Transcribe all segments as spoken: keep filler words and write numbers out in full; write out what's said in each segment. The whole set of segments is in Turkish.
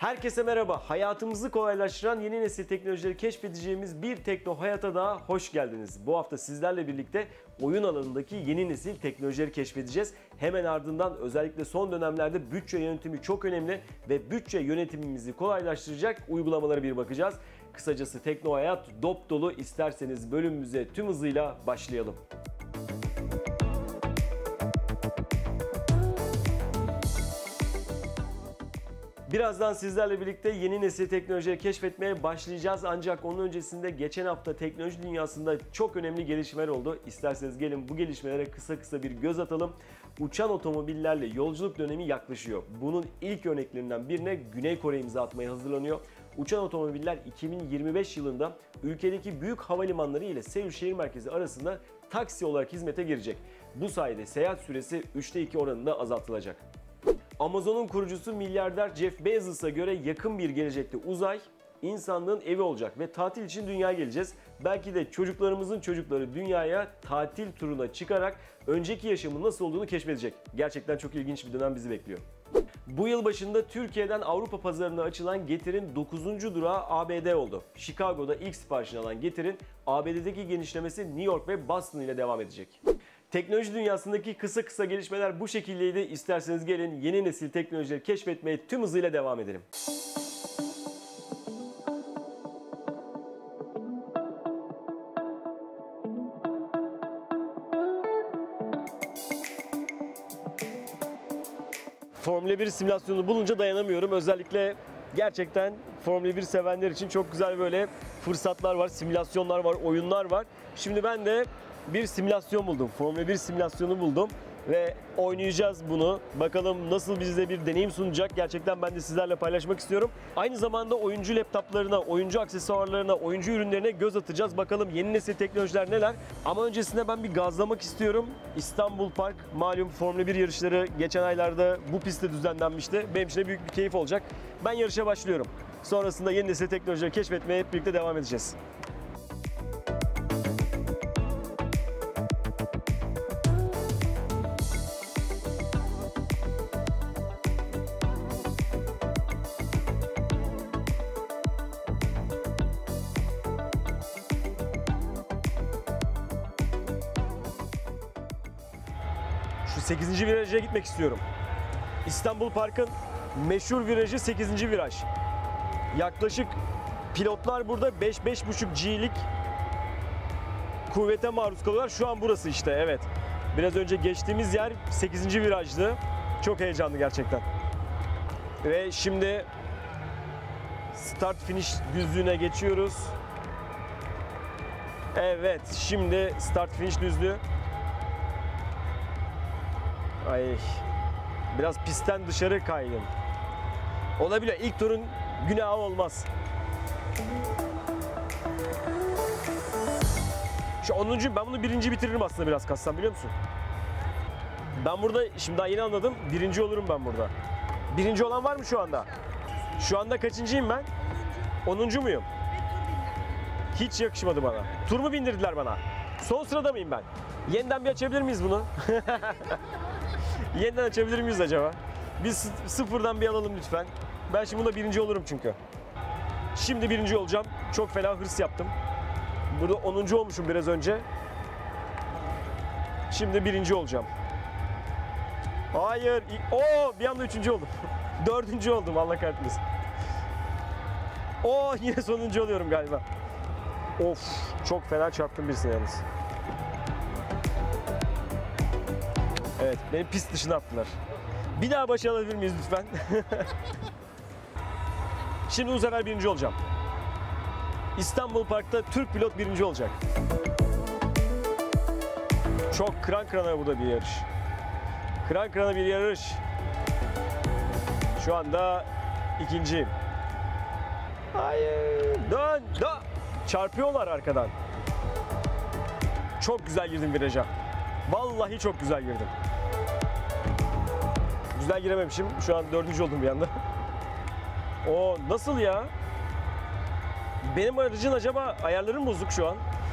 Herkese merhaba. Hayatımızı kolaylaştıran yeni nesil teknolojileri keşfedeceğimiz bir Tekno Hayat'a daha hoş geldiniz. Bu hafta sizlerle birlikte oyun alanındaki yeni nesil teknolojileri keşfedeceğiz. Hemen ardından özellikle son dönemlerde bütçe yönetimi çok önemli ve bütçe yönetimimizi kolaylaştıracak uygulamalara bir bakacağız. Kısacası Tekno Hayat dop dolu. İsterseniz bölümümüze tüm hızıyla başlayalım. Birazdan sizlerle birlikte yeni nesil teknolojileri keşfetmeye başlayacağız. Ancak onun öncesinde geçen hafta teknoloji dünyasında çok önemli gelişmeler oldu. İsterseniz gelin bu gelişmelere kısa kısa bir göz atalım. Uçan otomobillerle yolculuk dönemi yaklaşıyor. Bunun ilk örneklerinden birine Güney Kore imza atmaya hazırlanıyor. Uçan otomobiller iki bin yirmi beş yılında ülkedeki büyük havalimanları ile Seul şehir merkezi arasında taksi olarak hizmete girecek. Bu sayede seyahat süresi üçte iki oranında azaltılacak. Amazon'un kurucusu milyarder Jeff Bezos'a göre yakın bir gelecekte uzay insanlığın evi olacak ve tatil için dünyaya geleceğiz. Belki de çocuklarımızın çocukları dünyaya tatil turuna çıkarak önceki yaşamın nasıl olduğunu keşfedecek. Gerçekten çok ilginç bir dönem bizi bekliyor. Bu yıl başında Türkiye'den Avrupa pazarına açılan Getir'in dokuzuncu durağı A B D oldu. Chicago'da ilk siparişini alan Getir'in A B D'deki genişlemesi New York ve Boston ile devam edecek. Teknoloji dünyasındaki kısa kısa gelişmeler bu şekildeydi. İsterseniz gelin yeni nesil teknolojileri keşfetmeye tüm hızıyla devam edelim. Formula bir simülasyonu bulunca dayanamıyorum. Özellikle gerçekten Formula bir sevenler için çok güzel böyle fırsatlar var, simülasyonlar var, oyunlar var. Şimdi ben de bir simülasyon buldum. Formula bir simülasyonu buldum ve oynayacağız bunu. Bakalım nasıl bize bir deneyim sunacak. Gerçekten ben de sizlerle paylaşmak istiyorum. Aynı zamanda oyuncu laptoplarına, oyuncu aksesuarlarına, oyuncu ürünlerine göz atacağız. Bakalım yeni nesil teknolojiler neler? Ama öncesinde ben bir gazlamak istiyorum. İstanbul Park, malum Formula bir yarışları geçen aylarda bu pistte düzenlenmişti. Benim için de büyük bir keyif olacak. Ben yarışa başlıyorum. Sonrasında yeni nesil teknolojileri keşfetmeye hep birlikte devam edeceğiz. sekizinci viraja gitmek istiyorum. İstanbul Park'ın meşhur virajı sekizinci viraj. Yaklaşık pilotlar burada beş beş buçuk G'lik kuvvete maruz kalıyorlar. Şu an burası işte, evet. Biraz önce geçtiğimiz yer sekizinci virajdı. Çok heyecanlı gerçekten. Ve şimdi start finish düzlüğüne geçiyoruz. Evet, şimdi start finish düzlüğü. Ay, biraz pistten dışarı kaydım. Olabiliyor. İlk turun günahı olmaz. Şu onuncu ben bunu birinci bitiririm aslında biraz kassam, biliyor musun? Ben burada şimdi daha yeni anladım. Birinci olurum ben burada. Birinci olan var mı şu anda? Şu anda kaçıncıyım ben? Onuncu muyum? Hiç yakışmadı bana. Tur mu bindirdiler bana? Son sırada mıyım ben? Yeniden bir açabilir miyiz bunu? Yeniden açabilir miyiz acaba? Biz sıfırdan bir alalım lütfen. Ben şimdi bunda birinci olurum çünkü. Şimdi birinci olacağım. Çok fena hırs yaptım. Burada onuncu olmuşum biraz önce. Şimdi birinci olacağım. Hayır. Oo, bir anda üçüncü oldum. Dördüncü oldum, Allah kahretmesin. Oo, yine sonuncu oluyorum galiba. Of, çok fena çarptım birisine yalnız. Evet, beni pist dışına attılar. Bir daha başa alabilir miyiz lütfen? Şimdi bu sefer birinci olacağım. İstanbul Park'ta Türk pilot birinci olacak. Çok kıran kırana burada bir yarış. Kıran kırana bir yarış. Şu anda ikinciyim. Hayır. Dön, dön. Çarpıyorlar arkadan. Çok güzel girdim viraja. Vallahi çok güzel girdim. Güzel girememişim. Şu an dördüncü oldum bir anda. O nasıl ya? Benim aracın acaba ayarlarım bozuk şu an?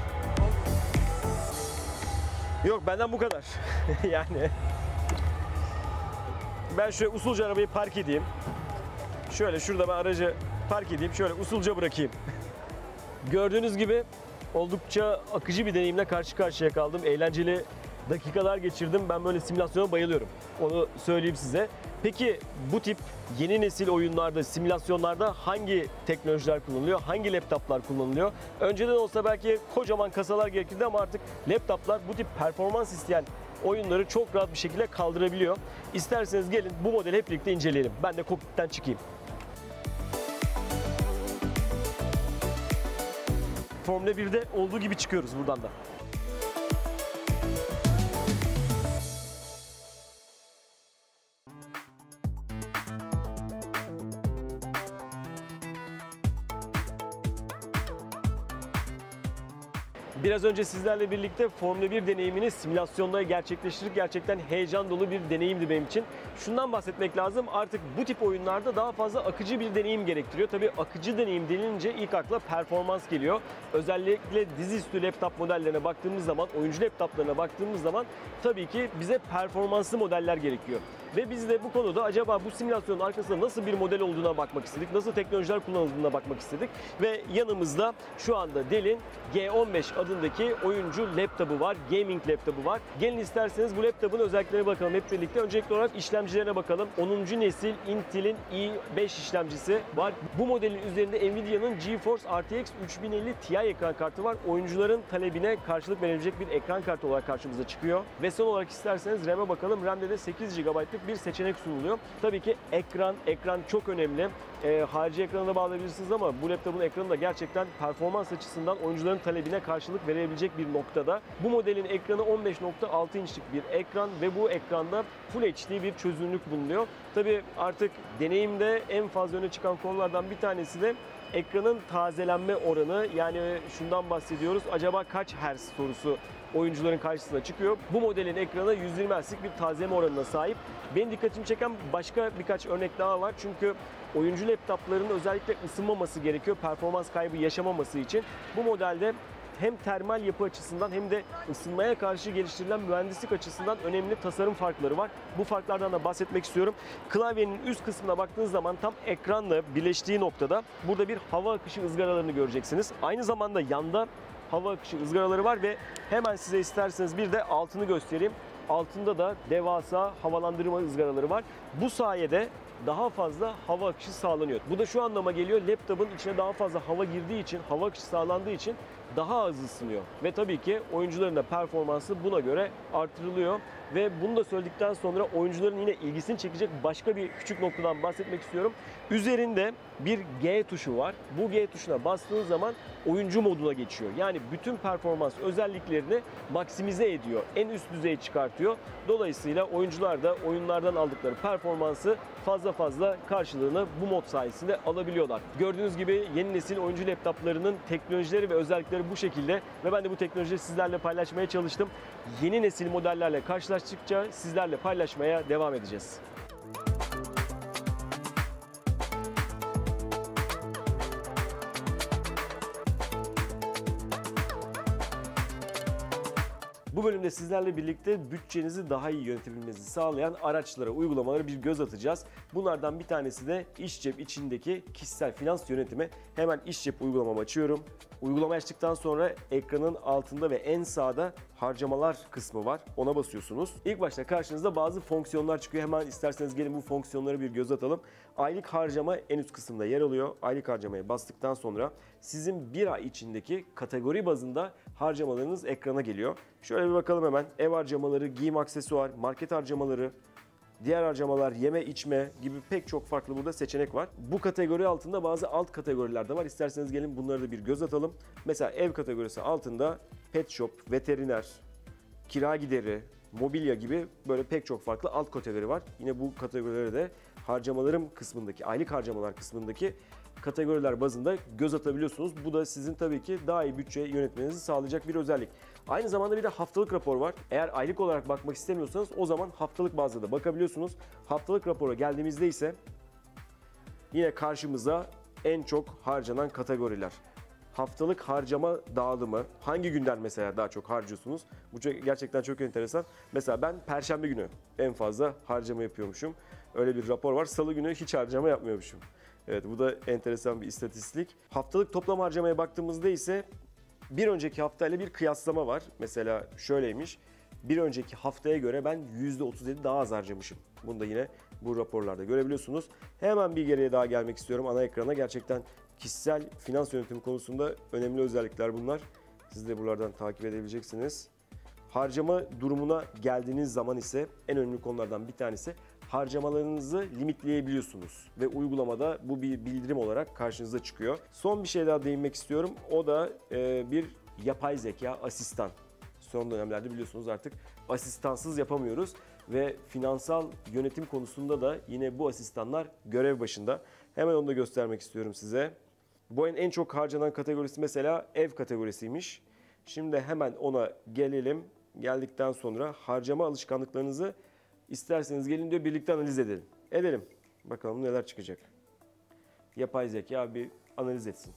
Yok, benden bu kadar. Yani ben şöyle usulca arabayı park edeyim. Şöyle şurada ben aracı park edeyim. Şöyle usulca bırakayım. Gördüğünüz gibi oldukça akıcı bir deneyimle karşı karşıya kaldım. Eğlenceli dakikalar geçirdim. Ben böyle simülasyona bayılıyorum. Onu söyleyeyim size. Peki bu tip yeni nesil oyunlarda, simülasyonlarda hangi teknolojiler kullanılıyor? Hangi laptoplar kullanılıyor? Önceden olsa belki kocaman kasalar gerekirdi ama artık laptoplar bu tip performans isteyen oyunları çok rahat bir şekilde kaldırabiliyor. İsterseniz gelin bu modeli hep birlikte inceleyelim. Ben de kokpitten çıkayım. Formula birde olduğu gibi çıkıyoruz buradan da. Biraz önce sizlerle birlikte Formula bir deneyimini simülasyonda gerçekleştirdik. Gerçekten heyecan dolu bir deneyimdi benim için. Şundan bahsetmek lazım. Artık bu tip oyunlarda daha fazla akıcı bir deneyim gerektiriyor. Tabii akıcı deneyim denilince ilk akla performans geliyor. Özellikle dizüstü laptop modellerine baktığımız zaman, oyuncu laptoplarına baktığımız zaman tabii ki bize performanslı modeller gerekiyor. Ve biz de bu konuda acaba bu simülasyonun arkasında nasıl bir model olduğuna bakmak istedik, nasıl teknolojiler kullanıldığına bakmak istedik. Ve yanımızda şu anda Dell'in G on beş adındaki oyuncu laptopu var, gaming laptopu var. Gelin isterseniz bu laptopun özelliklerine bakalım hep birlikte. Öncelikli olarak işlemcilerine bakalım. onuncu nesil Intel'in i beş işlemcisi var. Bu modelin üzerinde Nvidia'nın GeForce R T X üç bin elli Ti ekran kartı var. Oyuncuların talebine karşılık verebilecek bir ekran kartı olarak karşımıza çıkıyor. Ve son olarak isterseniz RAM'e bakalım. RAM'de de sekiz gigabaytlık bir seçenek sunuluyor. Tabii ki ekran, ekran çok önemli. E, harici ekranına bağlayabilirsiniz ama bu laptopun ekranı da gerçekten performans açısından oyuncuların talebine karşılık verebilecek bir noktada. Bu modelin ekranı on beş nokta altı inçlik bir ekran ve bu ekranda Full H D bir çözünürlük bulunuyor. Tabii artık deneyimde en fazla öne çıkan konulardan bir tanesi de ekranın tazelenme oranı. Yani şundan bahsediyoruz. Acaba kaç hertz sorusu oyuncuların karşısına çıkıyor. Bu modelin ekranı yüz yirmi hertzlik bir tazeleme oranına sahip. Benim dikkatimi çeken başka birkaç örnek daha var. Çünkü oyuncu laptoplarının özellikle ısınmaması gerekiyor. Performans kaybı yaşamaması için. Bu modelde hem termal yapı açısından hem de ısınmaya karşı geliştirilen mühendislik açısından önemli tasarım farkları var. Bu farklardan da bahsetmek istiyorum. Klavyenin üst kısmına baktığınız zaman tam ekranla birleştiği noktada burada bir hava akışı ızgaralarını göreceksiniz. Aynı zamanda yanda hava akışı ızgaraları var ve hemen size isterseniz bir de altını göstereyim. Altında da devasa havalandırma ızgaraları var. Bu sayede daha fazla hava akışı sağlanıyor. Bu da şu anlama geliyor. Laptopun içine daha fazla hava girdiği için, hava akışı sağlandığı için daha az ısınıyor. Ve tabii ki oyuncuların da performansı buna göre artırılıyor. Ve bunu da söyledikten sonra oyuncuların yine ilgisini çekecek başka bir küçük noktadan bahsetmek istiyorum. Üzerinde bir G tuşu var. Bu G tuşuna bastığınız zaman oyuncu moduna geçiyor. Yani bütün performans özelliklerini maksimize ediyor. En üst düzeye çıkartıyor. Dolayısıyla oyuncular da oyunlardan aldıkları performansı fazla fazla karşılığını bu mod sayesinde alabiliyorlar. Gördüğünüz gibi yeni nesil oyuncu laptoplarının teknolojileri ve özellikleri bu şekilde ve ben de bu teknolojiyi sizlerle paylaşmaya çalıştım. Yeni nesil modellerle karşılaştıkça sizlerle paylaşmaya devam edeceğiz. Bu bölümde sizlerle birlikte bütçenizi daha iyi yönetebilmenizi sağlayan araçlara, uygulamalara bir göz atacağız. Bunlardan bir tanesi de İşcep içindeki kişisel finans yönetimi. Hemen İşcep uygulamamı açıyorum. Uygulama açtıktan sonra ekranın altında ve en sağda harcamalar kısmı var. Ona basıyorsunuz. İlk başta karşınızda bazı fonksiyonlar çıkıyor. Hemen isterseniz gelin bu fonksiyonlara bir göz atalım. Aylık harcama en üst kısımda yer alıyor. Aylık harcamaya bastıktan sonra sizin bir ay içindeki kategori bazında harcamalarınız ekrana geliyor. Şöyle bir bakalım hemen. Ev harcamaları, giyim aksesuar, market harcamaları, diğer harcamalar, yeme içme gibi pek çok farklı burada seçenek var. Bu kategori altında bazı alt kategoriler de var. İsterseniz gelin bunlara da bir göz atalım. Mesela ev kategorisi altında pet shop, veteriner, kira gideri, mobilya gibi böyle pek çok farklı alt kategori var. Yine bu kategorilere de harcamalarım kısmındaki, aylık harcamalar kısmındaki kategoriler bazında göz atabiliyorsunuz. Bu da sizin tabii ki daha iyi bütçe yönetmenizi sağlayacak bir özellik. Aynı zamanda bir de haftalık rapor var. Eğer aylık olarak bakmak istemiyorsanız o zaman haftalık bazda da bakabiliyorsunuz. Haftalık rapora geldiğimizde ise yine karşımıza en çok harcanan kategoriler. Haftalık harcama dağılımı, hangi günden mesela daha çok harcıyorsunuz? Bu gerçekten çok enteresan. Mesela ben Perşembe günü en fazla harcama yapıyormuşum. Öyle bir rapor var. Salı günü hiç harcama yapmıyormuşum. Evet, bu da enteresan bir istatistik. Haftalık toplam harcamaya baktığımızda ise bir önceki haftayla bir kıyaslama var. Mesela şöyleymiş. Bir önceki haftaya göre ben yüzde otuz yedi daha az harcamışım. Bunu da yine bu raporlarda görebiliyorsunuz. Hemen bir geriye daha gelmek istiyorum ana ekrana. Gerçekten kişisel finans yönetimi konusunda önemli özellikler bunlar. Siz de buralardan takip edebileceksiniz. Harcama durumuna geldiğiniz zaman ise en önemli konulardan bir tanesi harcamalarınızı limitleyebiliyorsunuz. Ve uygulamada bu bir bildirim olarak karşınıza çıkıyor. Son bir şey daha değinmek istiyorum. O da e, bir yapay zeka asistan. Son dönemlerde biliyorsunuz artık asistansız yapamıyoruz. Ve finansal yönetim konusunda da yine bu asistanlar görev başında. Hemen onu da göstermek istiyorum size. Bu ayın en çok harcanan kategorisi mesela ev kategorisiymiş. Şimdi hemen ona gelelim. Geldikten sonra harcama alışkanlıklarınızı isterseniz gelin diyor, birlikte analiz edelim. Edelim. Bakalım neler çıkacak. Yapay zeka bir analiz etsin.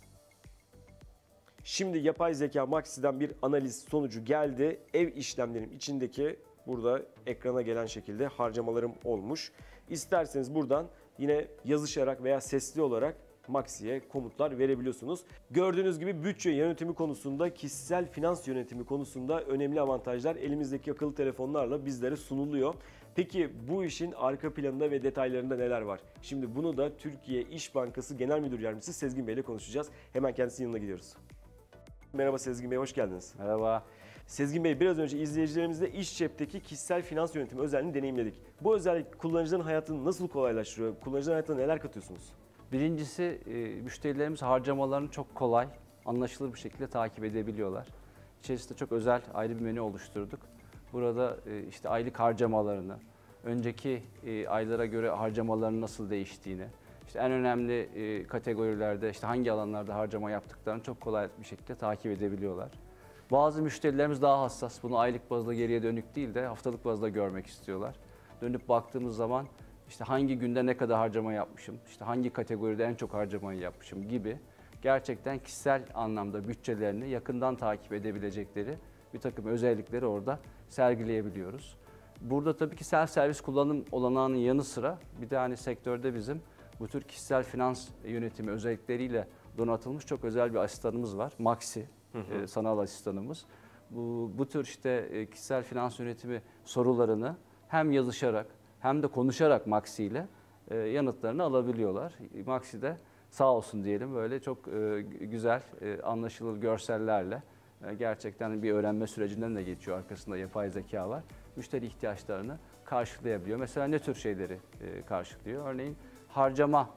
Şimdi yapay zeka Maxi'den bir analiz sonucu geldi. Ev işlemlerim içindeki burada ekrana gelen şekilde harcamalarım olmuş. İsterseniz buradan yine yazışarak veya sesli olarak Maxi'ye komutlar verebiliyorsunuz. Gördüğünüz gibi bütçe yönetimi konusunda, kişisel finans yönetimi konusunda önemli avantajlar elimizdeki akıllı telefonlarla bizlere sunuluyor. Peki bu işin arka planında ve detaylarında neler var? Şimdi bunu da Türkiye İş Bankası Genel Müdür Yardımcısı Sezgin Bey ile konuşacağız. Hemen kendisinin yanına gidiyoruz. Merhaba Sezgin Bey, hoş geldiniz. Merhaba. Sezgin Bey, biraz önce izleyicilerimizle iş cepteki kişisel finans yönetimi özelliğini deneyimledik. Bu özellik kullanıcıların hayatını nasıl kolaylaştırıyor? Kullanıcıların hayatına neler katıyorsunuz? Birincisi, e, müşterilerimiz harcamalarını çok kolay, anlaşılır bir şekilde takip edebiliyorlar. İçerisinde çok özel ayrı bir menü oluşturduk. Burada e, işte aylık harcamalarını, önceki e, aylara göre harcamaların nasıl değiştiğini, işte en önemli e, kategorilerde işte hangi alanlarda harcama yaptıklarını çok kolay bir şekilde takip edebiliyorlar. Bazı müşterilerimiz daha hassas. Bunu aylık bazda geriye dönük değil de haftalık bazda görmek istiyorlar. Dönüp baktığımız zaman işte hangi günde ne kadar harcama yapmışım, işte hangi kategoride en çok harcamayı yapmışım gibi gerçekten kişisel anlamda bütçelerini yakından takip edebilecekleri bir takım özellikleri orada sergileyebiliyoruz. Burada tabii ki self servis kullanım olanağının yanı sıra bir de hani sektörde bizim bu tür kişisel finans yönetimi özellikleriyle donatılmış çok özel bir asistanımız var. Maxi, hı hı. E, sanal asistanımız. Bu, bu tür işte e, kişisel finans yönetimi sorularını hem yazışarak hem de konuşarak Maxi ile e, yanıtlarını alabiliyorlar. Maxi de sağ olsun diyelim böyle çok e, güzel, e, anlaşılır görsellerle e, gerçekten bir öğrenme sürecinden de geçiyor. Arkasında yapay zeka var. Müşteri ihtiyaçlarını karşılayabiliyor. Mesela ne tür şeyleri e, karşılıyor? Örneğin harcama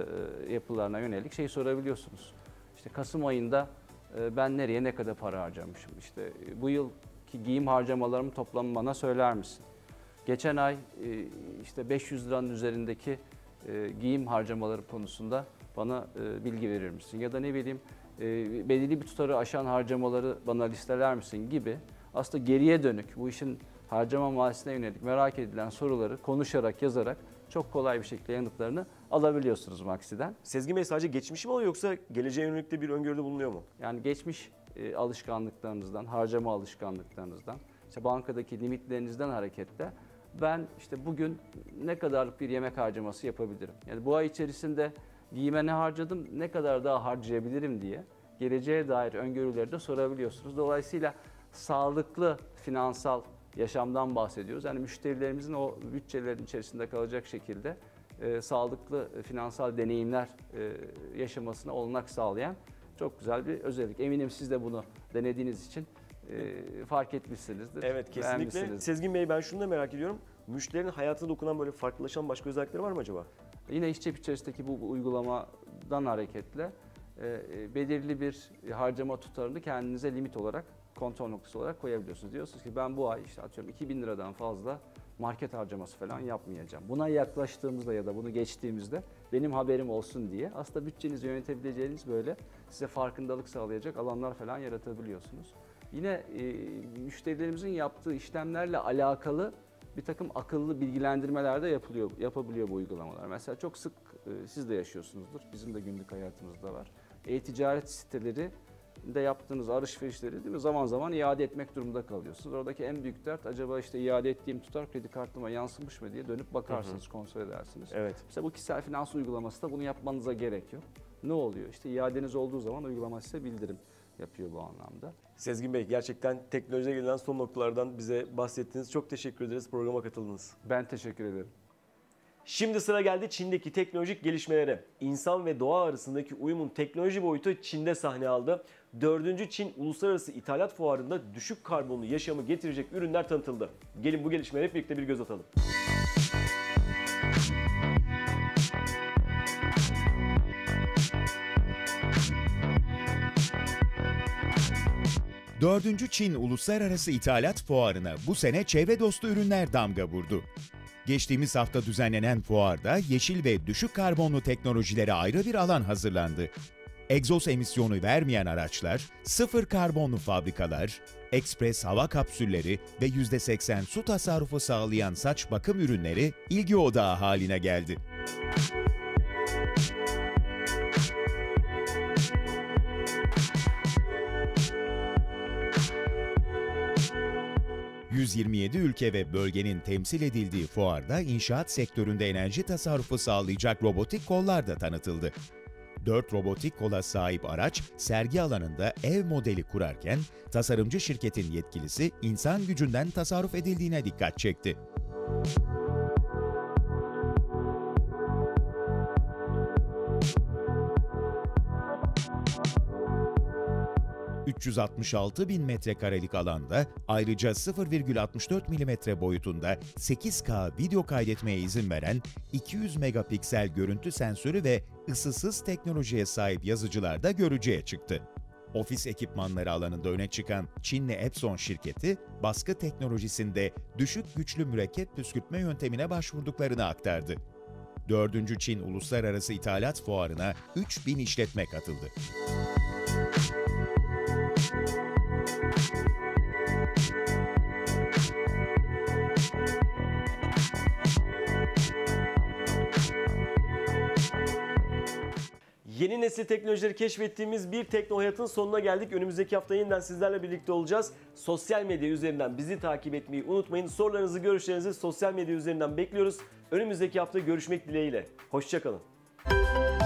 e, yapılarına yönelik şey sorabiliyorsunuz. İşte Kasım ayında e, ben nereye ne kadar para harcamışım? İşte e, bu yılki giyim harcamalarımı toplamı bana söyler misin? Geçen ay e, işte beş yüz liranın üzerindeki e, giyim harcamaları konusunda bana e, bilgi verir misin? Ya da ne bileyim e, belirli bir tutarı aşan harcamaları bana listeler misin gibi aslında geriye dönük bu işin harcama mahiyetine yönelik merak edilen soruları konuşarak, yazarak çok kolay bir şekilde yanıtlarını alabiliyorsunuz Maxi'den. Sezgin Bey sadece geçmişi mi alıyor yoksa geleceğe yönelik de bir öngörüde bulunuyor mu? Yani geçmiş e, alışkanlıklarınızdan, harcama alışkanlıklarınızdan, işte bankadaki limitlerinizden hareketle ben işte bugün ne kadarlık bir yemek harcaması yapabilirim? Yani bu ay içerisinde giyime ne harcadım, ne kadar daha harcayabilirim diye geleceğe dair öngörüleri de sorabiliyorsunuz. Dolayısıyla sağlıklı finansal yaşamdan bahsediyoruz. Yani müşterilerimizin o bütçelerin içerisinde kalacak şekilde e, sağlıklı e, finansal deneyimler e, yaşamasına olanak sağlayan çok güzel bir özellik. Eminim siz de bunu denediğiniz için e, fark etmişsinizdir. Evet, kesinlikle. Sezgin Bey, ben şunu da merak ediyorum. Müşterinin hayatına dokunan böyle farklılaşan başka özellikleri var mı acaba? Yine İşcep içerisindeki bu, bu uygulamadan hareketle e, belirli bir harcama tutarını kendinize limit olarak, kontrol noktası olarak koyabiliyorsunuz. Diyorsunuz ki ben bu ay işte atıyorum iki bin liradan fazla market harcaması falan yapmayacağım. Buna yaklaştığımızda ya da bunu geçtiğimizde benim haberim olsun diye aslında bütçenizi yönetebileceğiniz böyle size farkındalık sağlayacak alanlar falan yaratabiliyorsunuz. Yine e, müşterilerimizin yaptığı işlemlerle alakalı bir takım akıllı bilgilendirmeler de yapılıyor, yapabiliyor bu uygulamalar. Mesela çok sık e, siz de yaşıyorsunuzdur, bizim de günlük hayatımızda var. E-ticaret siteleri de yaptığınız alışverişleri değil mi, zaman zaman iade etmek durumunda kalıyorsunuz. Oradaki en büyük dert, acaba işte iade ettiğim tutar kredi kartıma yansımış mı diye dönüp bakarsınız, hı hı. kontrol edersiniz. Evet. Mesela bu kişisel finans uygulaması da bunu yapmanıza gerek yok. Ne oluyor? İşte iadeniz olduğu zaman uygulama size bildirim yapıyor bu anlamda. Sezgin Bey, gerçekten teknolojiye gelen son noktalardan bize bahsettiniz. Çok teşekkür ederiz programa katıldınız. Ben teşekkür ederim. Şimdi sıra geldi Çin'deki teknolojik gelişmelere. İnsan ve doğa arasındaki uyumun teknoloji boyutu Çin'de sahne aldı. dördüncü Çin Uluslararası İthalat Fuarı'nda düşük karbonlu yaşamı getirecek ürünler tanıtıldı. Gelin bu gelişmelere hep birlikte bir göz atalım. dördüncü Çin Uluslararası İthalat Fuarı'na bu sene çevre dostu ürünler damga vurdu. Geçtiğimiz hafta düzenlenen fuarda yeşil ve düşük karbonlu teknolojilere ayrı bir alan hazırlandı. Egzoz emisyonu vermeyen araçlar, sıfır karbonlu fabrikalar, ekspres hava kapsülleri ve yüzde seksen su tasarrufu sağlayan saç bakım ürünleri ilgi odağı haline geldi. yüz yirmi yedi ülke ve bölgenin temsil edildiği fuarda inşaat sektöründe enerji tasarrufu sağlayacak robotik kollar da tanıtıldı. dört robotik kola sahip araç sergi alanında ev modeli kurarken tasarımcı şirketin yetkilisi insan gücünden tasarruf edildiğine dikkat çekti. üç yüz altmış altı bin metrekarelik alanda ayrıca sıfır virgül altmış dört milimetre boyutunda sekiz K video kaydetmeye izin veren iki yüz megapiksel görüntü sensörü ve ısısız teknolojiye sahip yazıcılar da görücüye çıktı. Ofis ekipmanları alanında öne çıkan Çinli Epson şirketi, baskı teknolojisinde düşük güçlü mürekkep püskürtme yöntemine başvurduklarını aktardı. dördüncü Çin Uluslararası İthalat Fuarı'na üç bin işletme katıldı. Yeni nesil teknolojileri keşfettiğimiz bir Tekno Hayat'ın sonuna geldik. Önümüzdeki hafta yeniden sizlerle birlikte olacağız. Sosyal medya üzerinden bizi takip etmeyi unutmayın. Sorularınızı, görüşlerinizi sosyal medya üzerinden bekliyoruz. Önümüzdeki hafta görüşmek dileğiyle. Hoşça kalın.